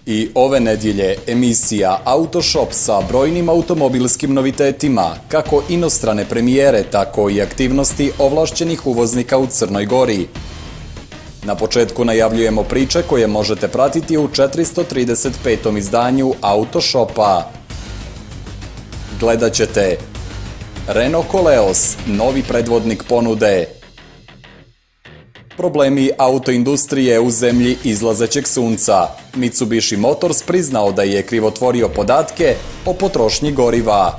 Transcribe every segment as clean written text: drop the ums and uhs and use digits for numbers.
I ove nedjelje emisija Autoshop sa brojnim automobilskim novitetima, kako inostrane premijere, tako i aktivnosti ovlašćenih uvoznika u Crnoj Gori. Na početku najavljujemo priče koje možete pratiti u 435. izdanju Autoshopa. Gledat ćete Renault Koleos, novi predvodnik ponude. Problemi autoindustrije u zemlji izlazećeg sunca. Mitsubishi Motors priznao da je krivotvorio podatke o potrošnji goriva.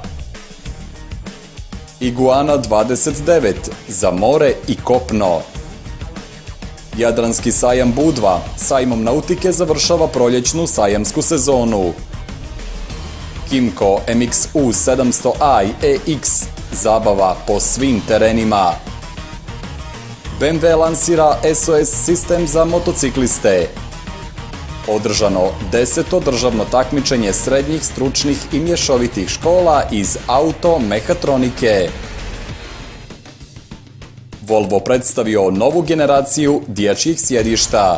Iguana 29 za more i kopno. Jadranski sajam Budva sajmom nautike završava proljećnu sajamsku sezonu. Kymco MX-U 700i EX zabava po svim terenima. BMW lansira SOS sistem za motocikliste. Održano 10. državno takmičenje srednjih, stručnih i mješovitih škola iz auto-mehatronike. Volvo predstavio novu generaciju dječjih sjedišta.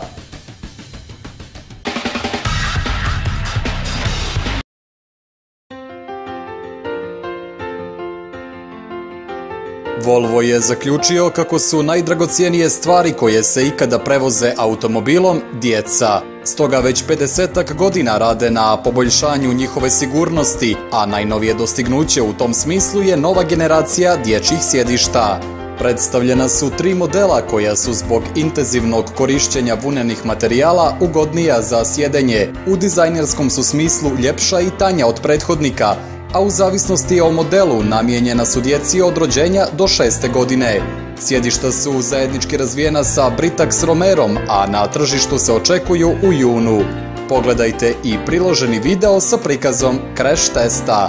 Volvo je zaključio kako su najdragocjenije stvari koje se ikada prevoze automobilom djeca. Stoga već 50-ak godina rade na poboljšanju njihove sigurnosti, a najnovije dostignuće u tom smislu je nova generacija dječjih sjedišta. Predstavljena su 3 modela koja su zbog intenzivnog korišćenja vunenih materijala ugodnija za sjedenje. U dizajnerskom su smislu ljepša i tanja od prethodnika, a u zavisnosti o modelu namijenjena su djeci od rođenja do 6. godine. Sjedišta su zajednički razvijena sa Britax Romerom, a na tržištu se očekuju u junu. Pogledajte i priloženi video sa prikazom crash testa.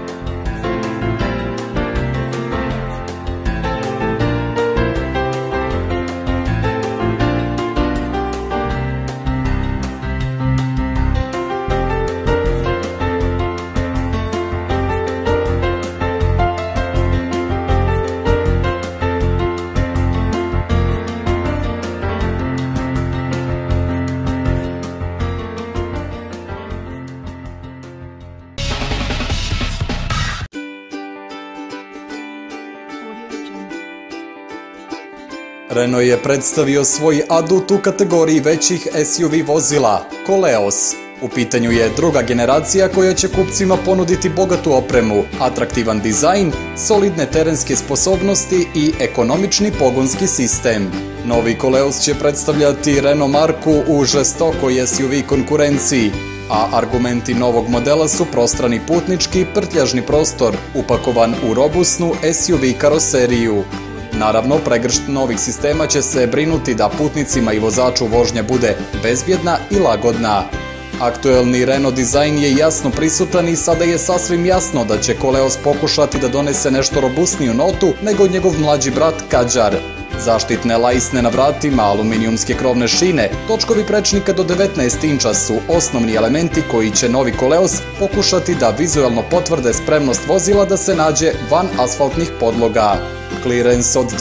Renault je predstavio svoj adut u kategoriji većih SUV vozila, Koleos. U pitanju je druga generacija koja će kupcima ponuditi bogatu opremu, atraktivan dizajn, solidne terenske sposobnosti i ekonomični pogonski sistem. Novi Koleos će predstavljati Renault marku u žestokoj SUV konkurenciji, a argumenti novog modela su prostrani putnički prtljažni prostor, upakovan u robusnu SUV karoseriju. Naravno, pregršt novih sistema će se brinuti da putnicima i vozaču vožnja bude bezbjedna i lagodna. Aktuelni Renault dizajn je jasno prisutan i sada je sasvim jasno da će Koleos pokušati da donese nešto robusniju notu nego njegov mlađi brat Kadjar. Zaštitne lajsne na vratima, aluminijumske krovne šine, točkovi prečnika do 19 inča su osnovni elementi koji će novi Koleos pokušati da vizualno potvrde spremnost vozila da se nađe van asfaltnih podloga. Clearance od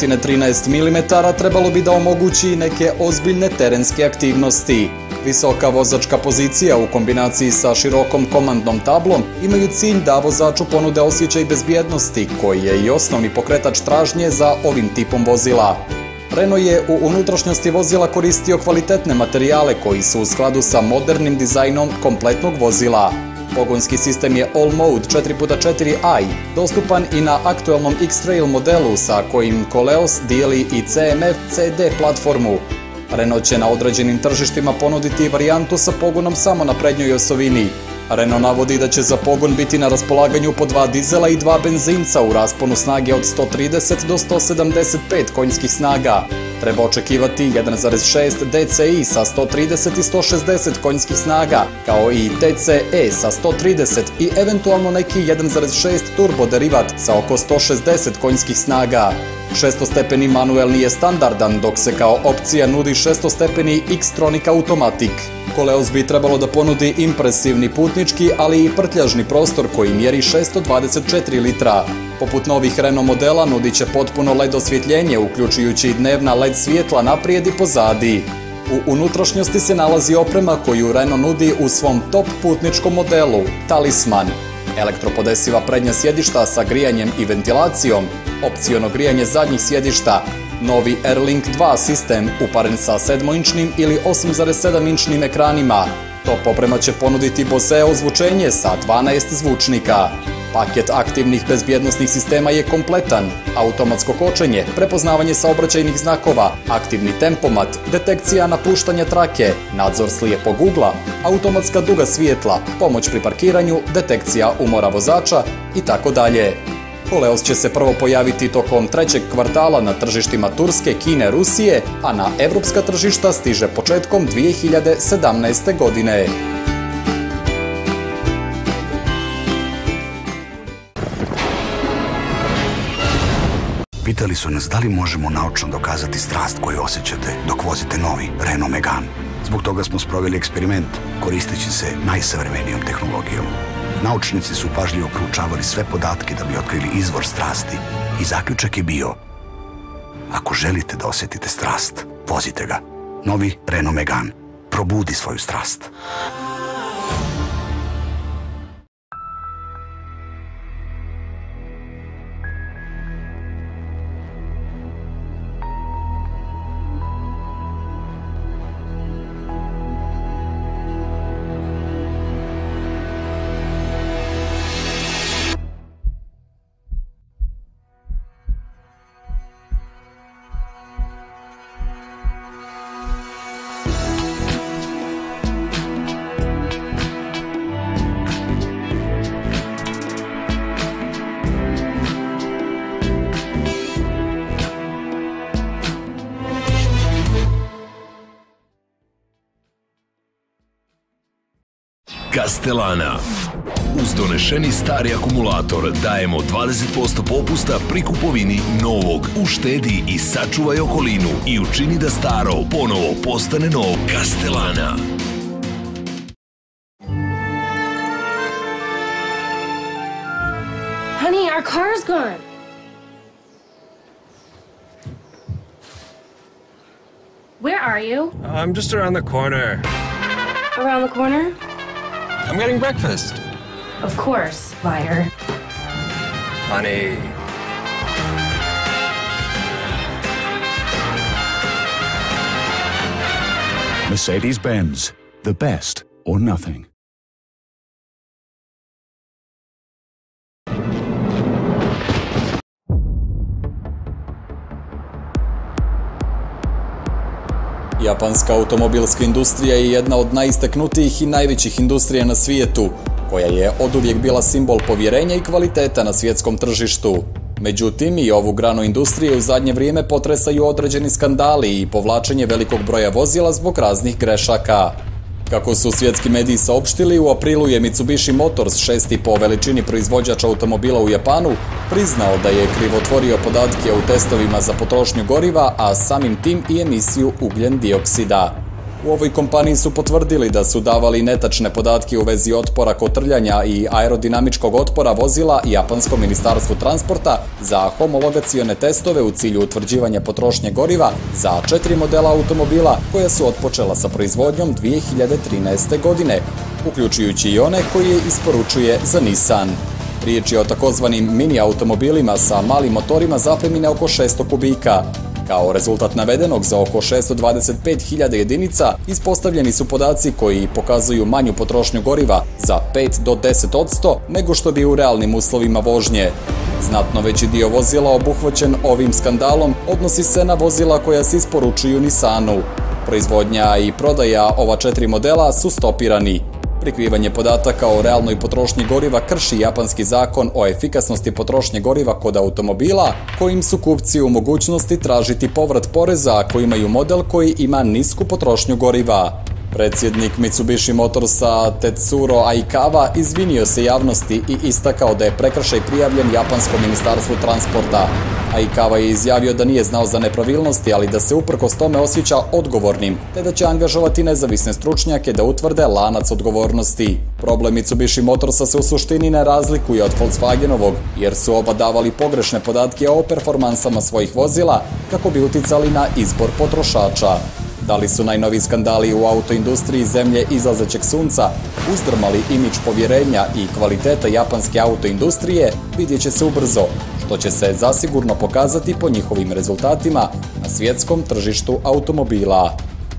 213 mm trebalo bi da omogući neke ozbiljne terenske aktivnosti. Visoka vozačka pozicija u kombinaciji sa širokom komandnom tablom imaju cilj da vozaču ponude osjećaj bezbjednosti, koji je i osnovni pokretač tražnje za ovim tipom vozila. Renault je u unutrašnjosti vozila koristio kvalitetne materijale koji su u skladu sa modernim dizajnom kompletnog vozila. Pogonski sistem je All Mode 4x4i, dostupan i na aktuelnom X-Trail modelu sa kojim Koleos dijeli i CMF CD platformu. Renault će na određenim tržištima ponuditi varijantu sa pogonom samo na prednjoj osovini. Renault navodi da će za pogon biti na raspolaganju po 2 dizela i 2 benzinca u rasponu snage od 130 do 175 konjskih snaga. Treba očekivati 1.6 DCI sa 130 i 160 konjskih snaga, kao i TCE sa 130 i eventualno neki 1.6 turbo derivat sa oko 160 konjskih snaga. 6-stepeni manuelni je standardan, dok se kao opcija nudi 6-stepeni X-Tronic Automatic. Koleos bi trebalo da ponudi impresivni putnički, ali i prtljažni prostor koji mjeri 624 litra. Poput novih Renault modela nudit će potpuno LED osvjetljenje, uključujući dnevna LED svjetla naprijed i pozadi. U unutrašnjosti se nalazi oprema koju Renault nudi u svom top putničkom modelu Talisman. Elektropodesiva prednja sjedišta sa grijanjem i ventilacijom, opciono grijanje zadnjih sjedišta, novi Airlink 2 sistem uparen sa 7-inčnim ili 8,7-inčnim ekranima. Top oprema će ponuditi Bose ozvučenje sa 12 zvučnika. Paket aktivnih bezbjednosnih sistema je kompletan. Automatsko kočenje, prepoznavanje saobraćajnih znakova, aktivni tempomat, detekcija napuštanja trake, nadzor slijepog ugla, automatska duga svjetla, pomoć pri parkiranju, detekcija umora vozača itd. Koleos će se prvo pojaviti tokom trećeg kvartala na tržištima Turske, Kine, Rusije, a na evropska tržišta stiže početkom 2017. godine. Pitali su nas da li možemo naučno dokazati strast koju osjećate dok vozite novi Renault Megane. Zbog toga smo sproveli eksperiment koristeći se najsavremenijom tehnologijom. Naučnici su pažljivo proučavali sve podatke da bi otkrili izvor strasti i zaključak je bio: ako želite da osjetite strast, vozite ga. Novi Renault Megane. Probudi svoju strast. Castellana. Uz donešeni stari akumulator dajemo 20% popusta pri kupovini novog. Uštedi i sačuvaj okolinu i učini da staro ponovo postane novo. Castellana. Honey, our car's gone. Where are you? I'm just around the corner. Around the corner? I'm getting breakfast. Of course, liar. Honey. Mercedes-Benz. The best or nothing. Japanska automobilska industrija je jedna od najistaknutijih i najvećih industrija na svijetu, koja je oduvijek bila simbol povjerenja i kvaliteta na svjetskom tržištu. Međutim, i ovu granu industrije u zadnje vrijeme potresaju određeni skandali i povlačenje velikog broja vozila zbog raznih grešaka. Kako su svjetski mediji saopštili, u aprilu je Mitsubishi Motors, šesti po veličini proizvođač automobila u Japanu, priznao da je krivotvorio podatke u testovima za potrošnju goriva, a samim tim i emisiju ugljen dioksida. U ovoj kompaniji su potvrdili da su davali netačne podatke u vezi otpora kotrljanja i aerodinamičkog otpora vozila Japanskom ministarstvu transporta za homologacione testove u cilju utvrđivanja potrošnje goriva za 4 modela automobila koja su otpočela sa proizvodnjom 2013. godine, uključujući i one koje isporučuje za Nissan. Riječ je o takozvanim mini automobilima sa malim motorima zapremine oko 600 kubika. Kao rezultat navedenog, za oko 625.000 jedinica ispostavljeni su podaci koji pokazuju manju potrošnju goriva za 5 do 10% nego što bi u realnim uslovima vožnje. Znatno veći dio vozila obuhvaćen ovim skandalom odnosi se na vozila koja se isporučuju Nissanu. Proizvodnja i prodaja ova 4 modela su stopirani. Prikrivanje podataka o realnoj potrošnji goriva krši japanski zakon o efikasnosti potrošnje goriva kod automobila, kojim su kupci u mogućnosti tražiti povrat poreza ako imaju model koji ima nisku potrošnju goriva. Predsjednik Mitsubishi Motorsa Tetsuro Aikawa izvinio se javnosti i istakao da je prekršaj prijavljen Japanskom ministarstvu transporta. Aikawa je izjavio da nije znao za nepravilnosti, ali da se uprkos tome osjeća odgovornim, te da će angažovati nezavisne stručnjake da utvrde lanac odgovornosti. Problem Mitsubishi Motorsa se u suštini ne razlikuje od Volkswagenovog, jer su oba davali pogrešne podatke o performansama svojih vozila kako bi uticali na izbor potrošača. Da li su najnoviji skandali u autoindustriji zemlje izlazećeg sunca uzdrmali imidž povjerenja i kvaliteta japanske autoindustrije, vidjet će se ubrzo, što će se zasigurno pokazati po njihovim rezultatima na svjetskom tržištu automobila.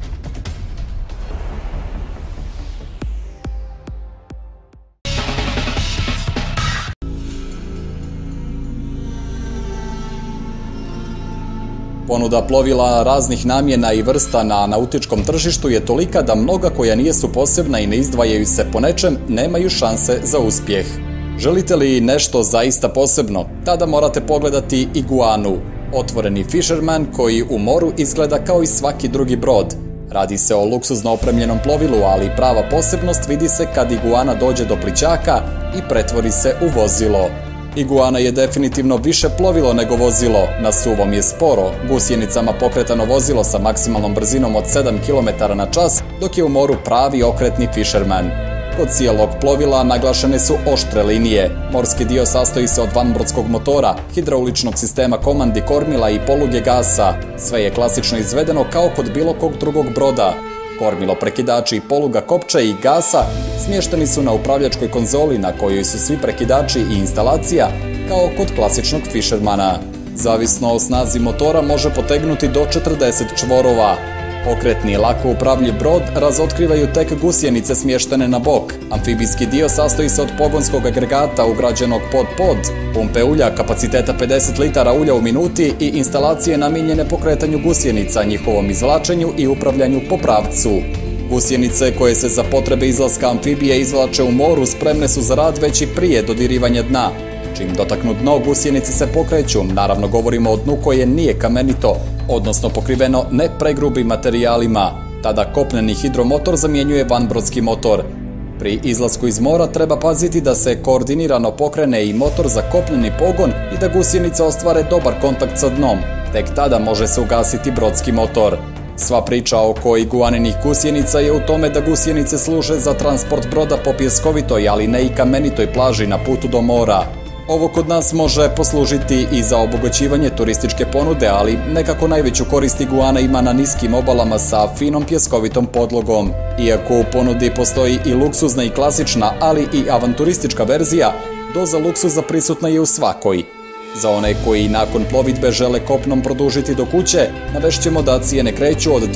Ponuda plovila raznih namjena i vrsta na nautičkom tržištu je tolika da mnoga koja nijesu posebna i ne izdvajaju se po nečem nemaju šanse za uspjeh. Želite li nešto zaista posebno? Tada morate pogledati Iguanu, otvoreni fisherman koji u moru izgleda kao i svaki drugi brod. Radi se o luksuzno opremljenom plovilu, ali prava posebnost vidi se kad Iguana dođe do plićaka i pretvori se u vozilo. Iguana je definitivno više plovilo nego vozilo, na suvom je sporo, gusjenicama pokretano vozilo sa maksimalnom brzinom od 7 km/h, dok je u moru pravi okretni fisherman. Kod cijelog plovila naglašene su oštre linije. Morski dio sastoji se od vanbrodskog motora, hidrauličnog sistema komandi kormila i poluge gasa. Sve je klasično izvedeno kao kod bilo kog drugog broda. Kormilo, prekidači, poluga kopča i gasa smješteni su na upravljačkoj konzoli na kojoj su svi prekidači i instalacija kao kod klasičnog fishermana. Zavisno o snazi motora može potegnuti do 40 čvorova. Okretni, lako upravljiv brod razotkrivaju tek gusjenice smještene na bok. Amfibijski dio sastoji se od pogonskog agregata ugrađenog pod, pumpe ulja kapaciteta 50 litara ulja u minuti i instalacije namijenjene pokretanju gusjenica, njihovom izvlačenju i upravljanju po pravcu. Gusjenice koje se za potrebe izlaska amfibije izvlače u moru spremne su za rad već i prije dodirivanja dna. Čim dotaknu dno, gusjenice se pokreću, naravno govorimo o dnu koje nije kamenito, odnosno pokriveno ne pregrubim materijalima. Tada kopneni hidromotor zamjenjuje vanbrodski motor. Pri izlasku iz mora treba paziti da se koordinirano pokrene i motor za kopneni pogon i da gusjenice ostvare dobar kontakt sa dnom. Tek tada može se ugasiti brodski motor. Sva priča oko iguaninih gusjenica je u tome da gusjenice služe za transport broda po pjeskovitoj, ali ne i kamenitoj plaži na putu do mora. Ovo kod nas može poslužiti i za obogaćivanje turističke ponude, ali nekako najveću korist Iguana ima na niskim obalama sa finom pjeskovitom podlogom. Iako u ponudi postoji i luksuzna i klasična, ali i avanturistička verzija, doza luksuza prisutna je u svakoj. Za one koji nakon plovidbe žele kopnom produžiti do kuće, navešćemo da cijene kreću od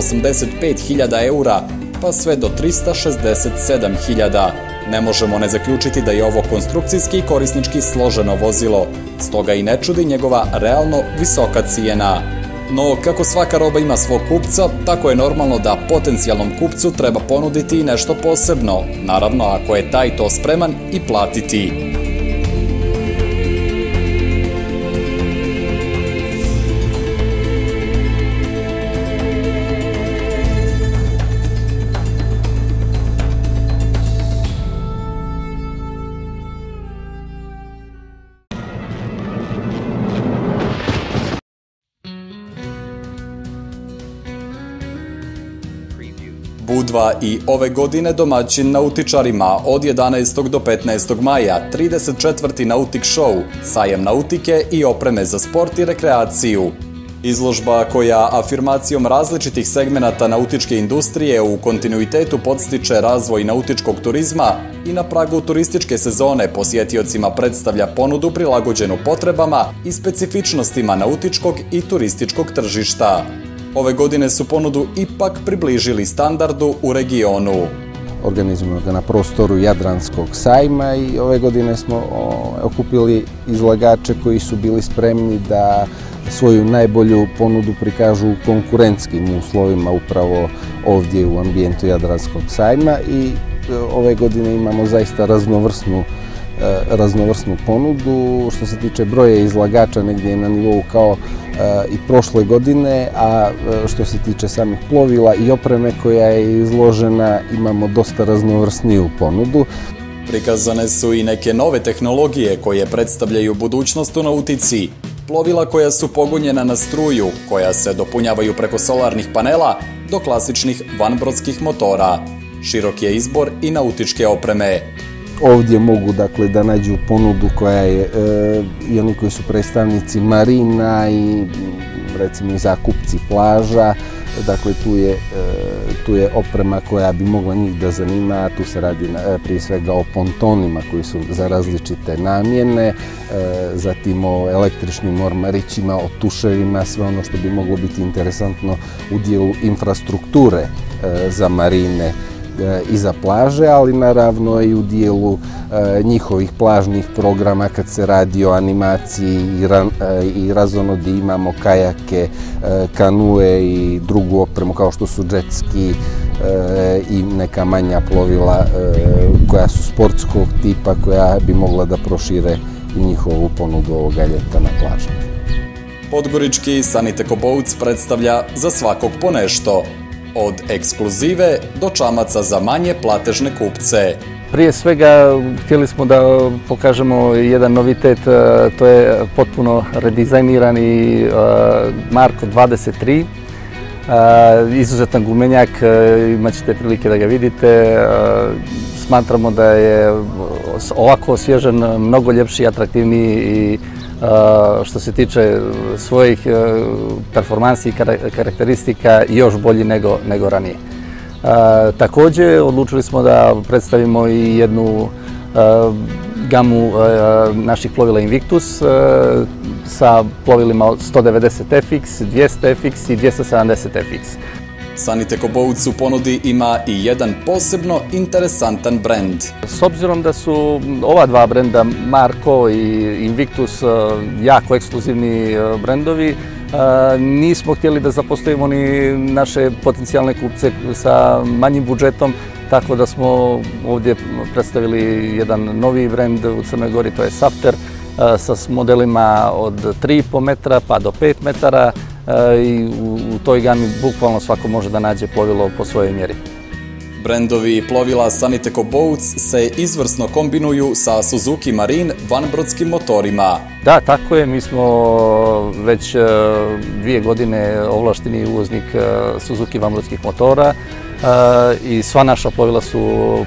285.000 eura pa sve do 367.000. Ne možemo ne zaključiti da je ovo konstrukcijski i korisnički složeno vozilo, stoga i ne čudi njegova realno visoka cijena. No, kako svaka roba ima svog kupca, tako je normalno da potencijalnom kupcu treba ponuditi i nešto posebno, naravno ako je taj to spreman i platiti. Budva i ove godine domaćin nautičarima od 11. do 15. maja, 34. Nautik Show, sajam nautike i opreme za sport i rekreaciju. Izložba koja afirmacijom različitih segmenata nautičke industrije u kontinuitetu podstiče razvoj nautičkog turizma i na pragu turističke sezone posjetiocima predstavlja ponudu prilagođenu potrebama i specifičnostima nautičkog i turističkog tržišta. Ove godine su ponudu ipak približili standardu u regionu. Organizujemo ga na prostoru Jadranskog sajma i ove godine smo okupili izlagače koji su bili spremni da svoju najbolju ponudu prikažu u konkurentskim uslovima upravo ovdje u ambijentu Jadranskog sajma i ove godine imamo zaista raznovrsnu ponudu. Što se tiče broja izlagača, negdje je na nivou kao i prošle godine, a što se tiče samih plovila i opreme koja je izložena, imamo dosta raznovrsniju ponudu. Prikazane su i neke nove tehnologije koje predstavljaju budućnost u nautici. Plovila koja su pogonjena na struju, koja se dopunjavaju preko solarnih panela do klasičnih vanbrodskih motora. Širok je izbor i nautičke opreme. Ovdje mogu da nađu ponudu koja je i oni koji su predstavnici marina i recimo i zakupci plaža, Dakle, tu je oprema koja bi mogla njih da zanima, tu se radi prije svega o pontonima koji su za različite namjene, zatim o električnim ormarićima, o tuševima, sve ono što bi moglo biti interesantno u dijelu infrastrukture za marine i za plaže, ali naravno i u dijelu njihovih plažnih programa kad se radi o animaciji i razonodi, imamo kajake, kanue i drugu opremu kao što su jet ski i neka manja plovila koja su sportskog tipa, koja bi mogla da prošire i njihovu ponudu ovoga ljeta na plažama. Podgorički Saniteko Boats predstavlja za svakog po nešto. Od ekskluzive do čamaca za manje platežne kupce. Prije svega htjeli smo da pokažemo jedan novitet, to je potpuno redizajnirani Marko 23. Izuzetan gumenjak, imat ćete prilike da ga vidite. Smatramo da je ovako osvježen, mnogo ljepši, atraktivniji i što se tiče svojih performansi i karakteristika još bolji nego ranije. Također odlučili smo da predstavimo i jednu gamu naših plovila Invictus sa plovilima 190 FX, 200 FX i 270 FX. Saniteko Boats u ponudi ima i jedan posebno interesantan brend. S obzirom da su ova dva brenda, Marko i Invictus, jako ekskluzivni brendovi, nismo htjeli da zapostavimo ni naše potencijalne kupce sa manjim budžetom, tako da smo ovdje predstavili jedan novi brend u Crnoj Gori, to je Safter, sa modelima od 3,5 metra pa do 5 metara i u toj gami bukvalno svako može da nađe plovilo po svojoj mjeri. Brendovi i plovila Saniteko Boats se izvrsno kombinuju sa Suzuki Marine vanbrodskim motorima. Da, tako je. Mi smo već 2 godine ovlašteni uvoznik Suzuki vanbrodskih motora i sva naša plovila su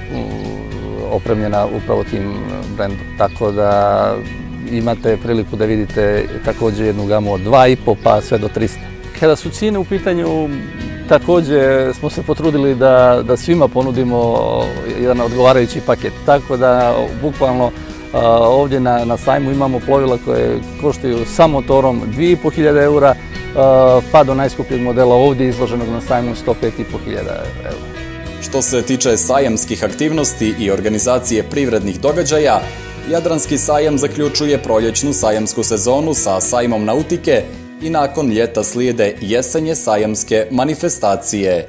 opremljena upravo tim brendom. Tako da imate priliku da vidite također jednu gamu od 2,5 pa sve do 300. Kada su cijene u pitanju, također smo se potrudili da svima ponudimo jedan odgovarajući paket. Tako da bukvalno ovdje na sajmu imamo plovila koje koštaju sa motorom 2.500 eura pa do najskupljeg modela ovdje izloženog na sajmu 105.500 eura. Što se tiče sajamskih aktivnosti i organizacije privrednih događaja, Jadranski sajam zaključuje proljećnu sajamsku sezonu sa sajmom nautike i nakon ljeta slijede jesenje sajamske manifestacije.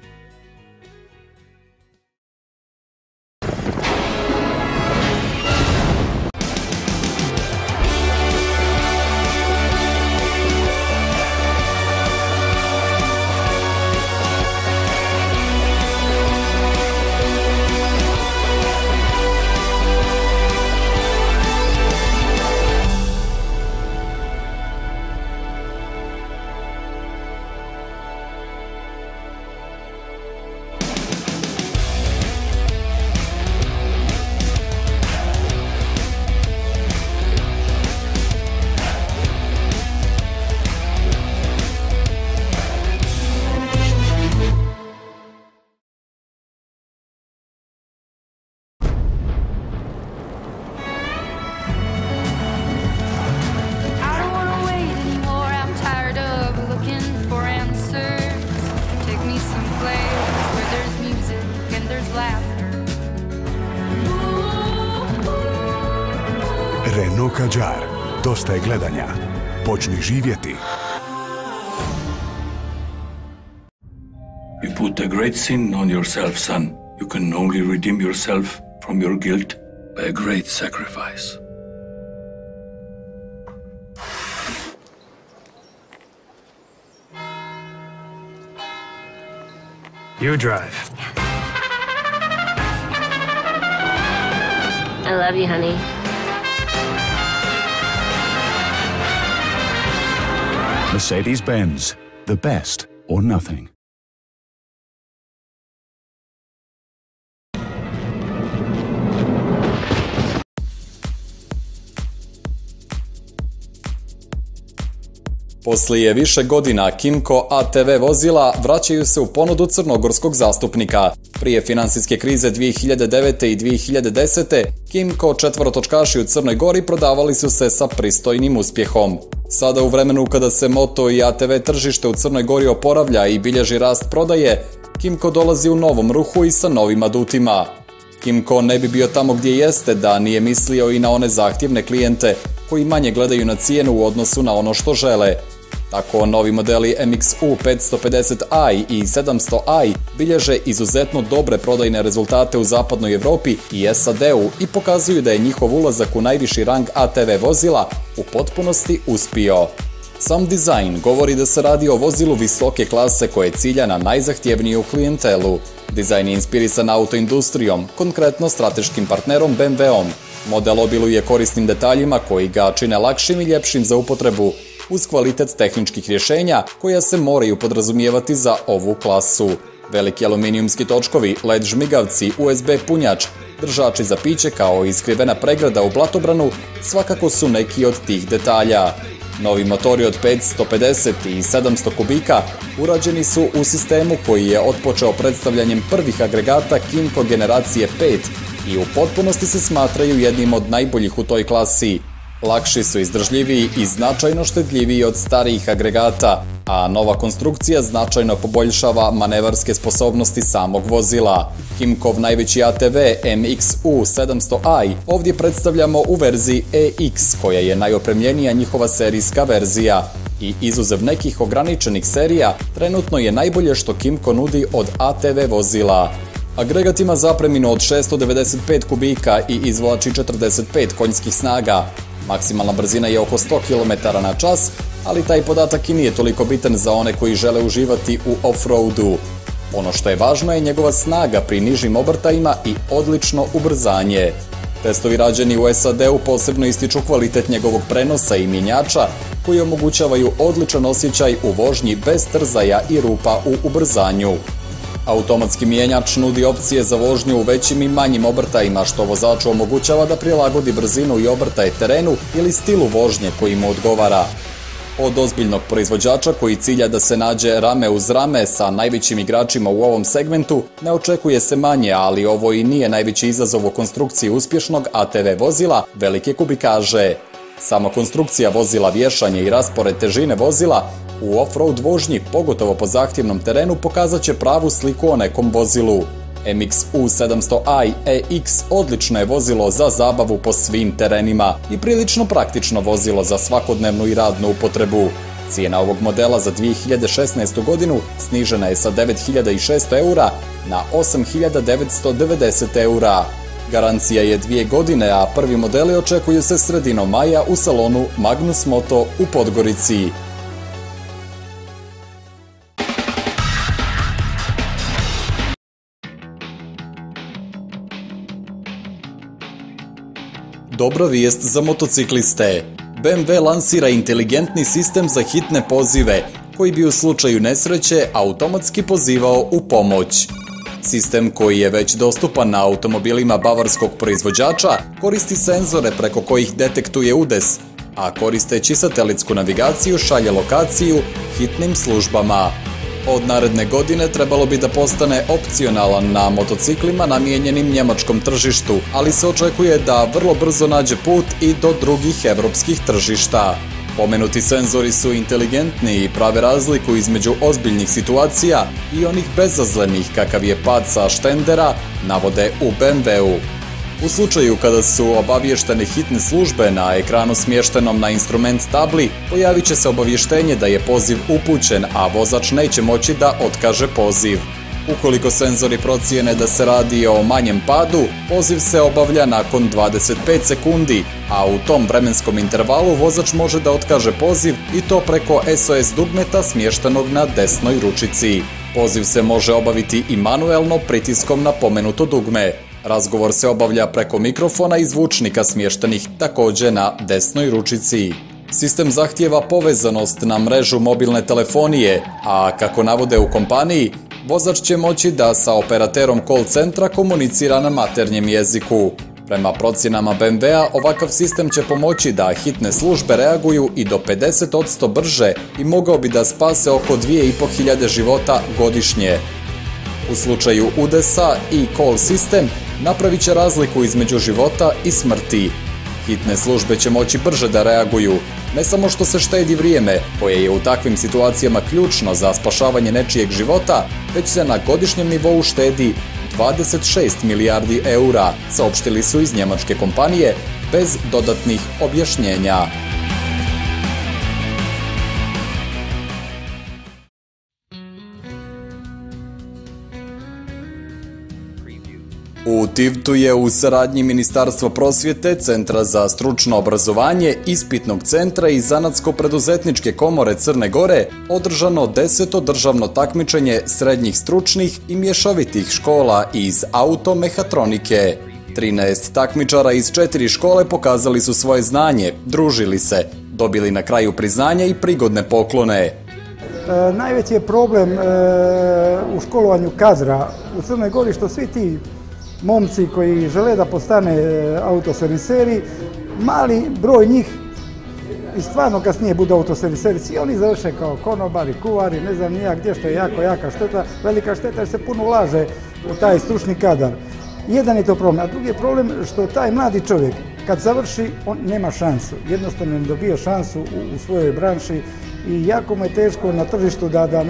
Renault Kadjar. Dosta je gledanja. Počni živjeti. You put a great sin on yourself, son. You can only redeem yourself from your guilt by a great sacrifice. You drive. I love you, honey. Mercedes-Benz. The best or nothing. Poslije više godina Kimco ATV vozila vraćaju se u ponudu crnogorskog zastupnika. Prije financijske krize 2009. i 2010. Kimco četvorotočkaši u Crnoj Gori prodavali su se sa pristojnim uspjehom. Sada u vremenu kada se moto i ATV tržište u Crnoj Gori oporavlja i bilježi rast prodaje, Kimco dolazi u novom ruhu i sa novim adutima. Kimco ne bi bio tamo gdje jeste da nije mislio i na one zahtjevne klijente koji manje gledaju na cijenu u odnosu na ono što žele. Tako novi modeli MXU 550i i 700i bilježe izuzetno dobre prodajne rezultate u zapadnoj Europi i SAD-u i pokazuju da je njihov ulazak u najviši rang ATV vozila u potpunosti uspio. Sam dizajn govori da se radi o vozilu visoke klase koje cilja na najzahtjevniju klijentelu. Dizajn je inspirisan autoindustrijom, konkretno strateškim partnerom BMW-om. Model obiluje korisnim detaljima koji ga čine lakšim i ljepšim za upotrebu, uz kvalitet tehničkih rješenja koja se moraju podrazumijevati za ovu klasu. Veliki aluminijumski točkovi, LED žmigavci, USB punjač, držači za piće kao i skrivena pregrada u blatobranu svakako su neki od tih detalja. Novi motori od 550 i 700 kubika urađeni su u sistemu koji je otpočeo predstavljanjem prvih agregata Kimco generacije 5 i u potpunosti se smatraju jednim od najboljih u toj klasi. Lakši su, izdržljiviji i značajno štedljiviji od starijih agregata, a nova konstrukcija značajno poboljšava manevarske sposobnosti samog vozila. Kimcov najveći ATV MXU 700i ovdje predstavljamo u verziji EX, koja je najopremljenija njihova serijska verzija. I izuzev nekih ograničenih serija, trenutno je najbolje što Kimco nudi od ATV vozila. Agregat ima zapreminu od 695 kubika i izvlači 45 konjskih snaga. Maksimalna brzina je oko 100 km/h, ali taj podatak i nije toliko bitan za one koji žele uživati u off-roadu. Ono što je važno je njegova snaga pri nižim obrtajima i odlično ubrzanje. Testovi rađeni u SAD-u posebno ističu kvalitet njegovog prenosa i mjenjača koji omogućavaju odličan osjećaj u vožnji bez trzaja i rupa u ubrzanju. Automatski mijenjač nudi opcije za vožnju u većim i manjim obrtajima što vozaču omogućava da prilagodi brzinu i obrtaje terenu ili stilu vožnje koji mu odgovara. Od ozbiljnog proizvođača koji cilja da se nađe rame uz rame sa najvećim igračima u ovom segmentu ne očekuje se manje, ali ovo i nije najveći izazov u konstrukciji uspješnog ATV vozila velike kubikaže. Sama konstrukcija vozila, vješanje i raspored težine vozila u off-road vožnji, pogotovo po zahtjevnom terenu, pokazat će pravu sliku o nekom vozilu. MXU 700i EX odlično je vozilo za zabavu po svim terenima i prilično praktično vozilo za svakodnevnu i radnu upotrebu. Cijena ovog modela za 2016. godinu snižena je sa 9.600 eura na 8.990 eura. Garancija je 2 godine, a prvi modeli očekuju se sredinom maja u salonu Magnus Moto u Podgorici. Dobra vijest za motocikliste. BMW lansira inteligentni sistem za hitne pozive, koji bi u slučaju nesreće automatski pozivao u pomoć. Sistem, koji je već dostupan na automobilima bavarskog proizvođača, koristi senzore preko kojih detektuje udes, a koristeći satelitsku navigaciju šalje lokaciju hitnim službama. Od naredne godine trebalo bi da postane opcionalan na motociklima namijenjenim njemačkom tržištu, ali se očekuje da vrlo brzo nađe put i do drugih evropskih tržišta. Pomenuti senzori su inteligentni i prave razliku između ozbiljnih situacija i onih bezazlenih kakav je pad sa štendera, navode u BMW-u. U slučaju kada su obavještene hitne službe na ekranu smještenom na instrument tabli, pojavit će se obavještenje da je poziv upućen, a vozač neće moći da otkaže poziv. Ukoliko senzori procijene da se radi o manjem padu, poziv se obavlja nakon 25 sekundi, a u tom vremenskom intervalu vozač može da otkaže poziv i to preko SOS dugmeta smještenog na desnoj ručici. Poziv se može obaviti i manuelno pritiskom na pomenuto dugme. Razgovor se obavlja preko mikrofona i zvučnika smještenih također na desnoj ručici. Sistem zahtijeva povezanost na mrežu mobilne telefonije, a kako navode u kompaniji, vozač će moći da sa operaterom call centra komunicira na maternjem jeziku. Prema procjenama BMW-a, ovakav sistem će pomoći da hitne službe reaguju i do 50% brže i mogao bi da spase oko 2500 života godišnje. U slučaju udesa e-call sistem napravit će razliku između života i smrti. Hitne službe će moći brže da reaguju, ne samo što se štedi vrijeme, koje je u takvim situacijama ključno za spašavanje nečijeg života, već se na godišnjem nivou štedi 26 milijardi eura, saopštili su iz njemačke kompanije bez dodatnih objašnjenja. U Tivtu je u saradnji Ministarstva prosvjete, Centra za stručno obrazovanje, Ispitnog centra i Zanatsko-preduzetničke komore Crne Gore održano 10. državno takmičenje srednjih stručnih i mješovitih škola iz automehatronike. 13 takmičara iz 4 škole pokazali su svoje znanje, družili se, dobili na kraju priznanja i prigodne poklone. Najveći je problem u školovanju kadra u Crnoj Gori što svi ti momci koji žele da postane autoserviseri, mali broj njih i stvarno kasnije budu autoserviseri, svi oni završe kao konobari, kuvari, ne znam nijak gdje, što je jaka šteta, velika šteta jer se puno ulaže u taj stručni kadar. Jedan je to problem, a drugi je problem što taj mladi čovjek kad završi on nema šansu, jednostavno ne dobija šansu u svojoj branši i jako mu je teško na tržištu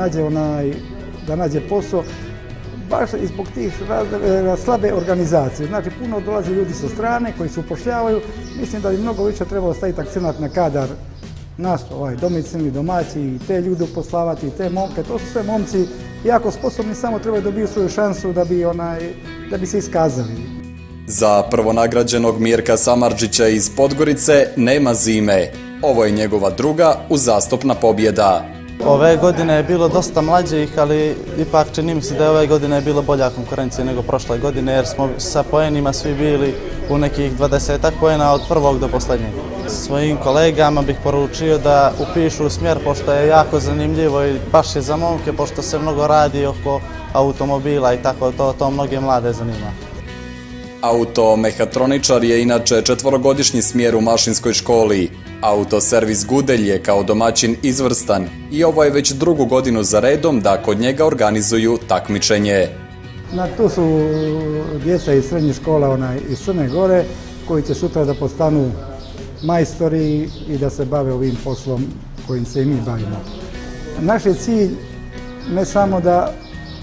da nađe posao. Baš i zbog tih slabe organizacije. Znači, puno dolazi ljudi sa strane koji se upošljavaju. Mislim da bi mnogo više trebalo staviti akcenat na kadar nas, domicilni, domaći, i te ljude uposlavati, i te momke. To su sve momci jako sposobni, samo trebaju dobiju svoju šansu da bi se iskazali. Za prvonagrađenog Mirka Samardžića iz Podgorice nema zime. Ovo je njegova druga uzastopna pobjeda. Ove godine je bilo dosta mlađih, ali ipak čini mi se da je ove godine bilo bolja konkurencija nego prošle godine, jer smo sa poenima svi bili u nekih 20-ak poena od prvog do posljednjeg. Svojim kolegama bih poručio da upišu smjer, pošto je jako zanimljivo i baš je za momke, pošto se mnogo radi oko automobila i tako to mnoge mlade zanima. Automehatroničar je inače 4-godišnji smjer u mašinskoj školi. Autoservis Gudelj je kao domaćin izvrstan i ovo je već 2. godinu za redom da kod njega organizuju takmičenje. Tu su djeca iz srednjih škola iz Crne Gore koji će sutra da postanu majstori i da se bave ovim poslom kojim se i mi bavimo. Naš je cilj ne samo da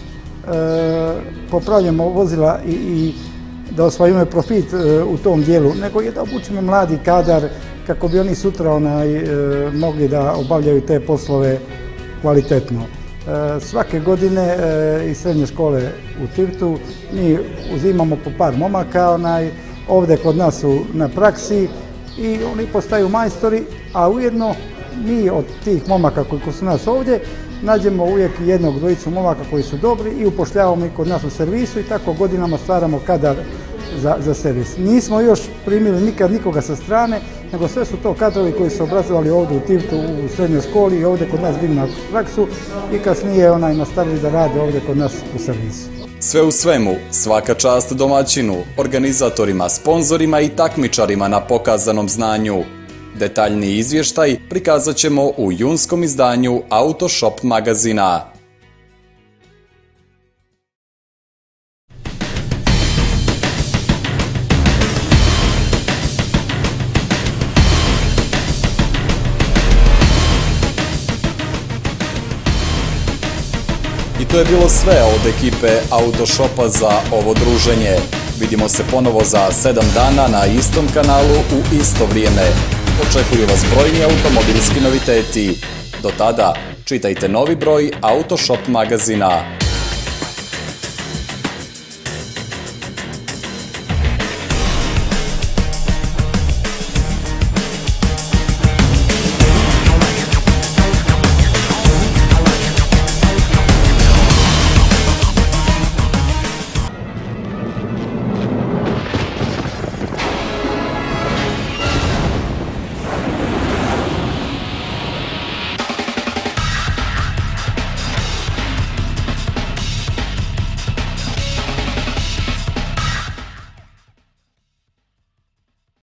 popravljamo vozila i da osvajamo profit u tom dijelu, nego je da obučimo mladi kadar kako bi oni sutra mogli da obavljaju te poslove kvalitetno. Svake godine iz srednje škole u Tivtu mi uzimamo po par momaka ovdje kod nas na praksi i oni postaju majstori, a ujedno mi od tih momaka koji su nas ovdje nađemo uvijek jednog, dvojicu momaka koji su dobri i upošljavamo ih kod nas u servisu i tako godinama stvaramo kadar za servis. Nismo još primili nikad nikoga sa strane, nego sve su to kadrovi koji su obrazovali ovdje u Tivtu u srednjoj školi i ovdje kod nas bili na praksu i kasnije nastavili da rade ovdje kod nas u servisu. Sve u svemu, svaka čast domaćinu, organizatorima, sponzorima i takmičarima na pokazanom znanju. Detaljniji izvještaj prikazat ćemo u junskom izdanju Autoshop magazina. I to je bilo sve od ekipe Autoshopa za ovo druženje. Vidimo se ponovo za 7 dana na istom kanalu u isto vrijeme. Očekuju vas brojni automobilski noviteti. Do tada, čitajte novi broj Autoshop magazina.